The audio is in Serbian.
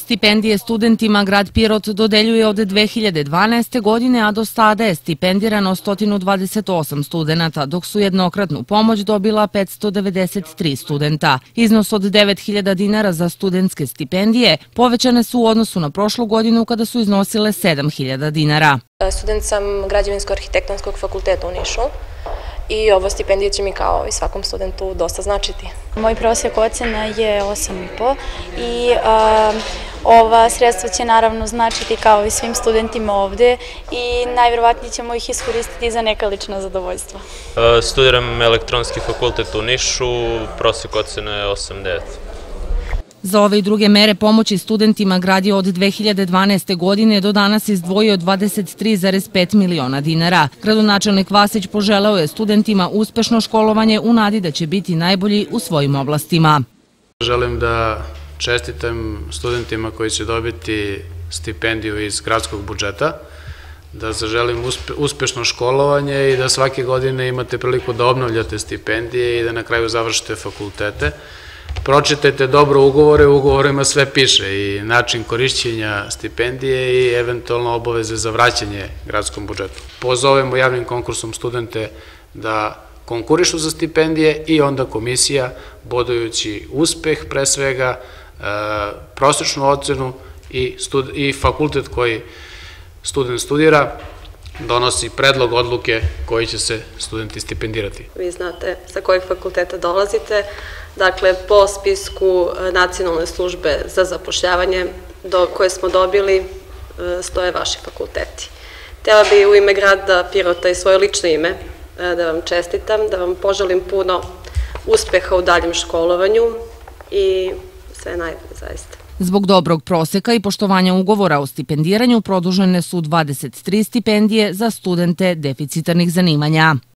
Stipendije studentima grad Pirot dodeljuje od 2012. godine, a do sada je stipendirano 128 studenata, dok su jednokratnu pomoć dobila 593 studenta. Iznos od 9.000 dinara za studentske stipendije povećane su u odnosu na prošlu godinu kada su iznosile 7.000 dinara. Student sam Građevinsko-arhitektonskog fakulteta u Nišu i ovo stipendije će mi kao i svakom studentu dosta značiti. Moj prosjek ocena je 8,5 i ova sredstva će naravno značiti kao i svim studentima ovde i najverovatnije ćemo ih iskoristiti za neka lična zadovoljstva. Studiram elektronski fakultet u Nišu, prosjek ocena je 8,9. Za ove i druge mere pomoći studentima grad je od 2012. godine do danas izdvojio 23,5 miliona dinara. Gradonačelnik Vasić poželeo je studentima uspešno školovanje u nadi da će biti najbolji u svojim oblastima. Želim da čestitam studentima koji će dobiti stipendiju iz gradskog budžeta, da zaželim uspešno školovanje i da svake godine imate priliku da obnavljate stipendije i da na kraju završite fakultete. Pročitajte dobro ugovore, u ugovorima sve piše i način korišćenja stipendije i eventualno obaveze za vraćanje gradskom budžetu. Pozovemo javnim konkursom studente da konkurišu za stipendije i onda komisija, bodujući uspeh pre svega, prosečnu ocenu i fakultet koji student studira, donosi predlog odluke koji će se studenti stipendirati. Vi znate sa kojeg fakulteta dolazite, dakle po spisku Nacionalne službe za zapošljavanje koje smo dobili stoje vaši fakulteti. Htjela bi u ime grada Pirota i svoje lično ime da vam čestitam, da vam poželim puno uspeha u daljem školovanju i sve najbolje zaista. Zbog dobrog proseka i poštovanja ugovora o stipendiranju produžene su 23 stipendije za studente deficitarnih zanimanja.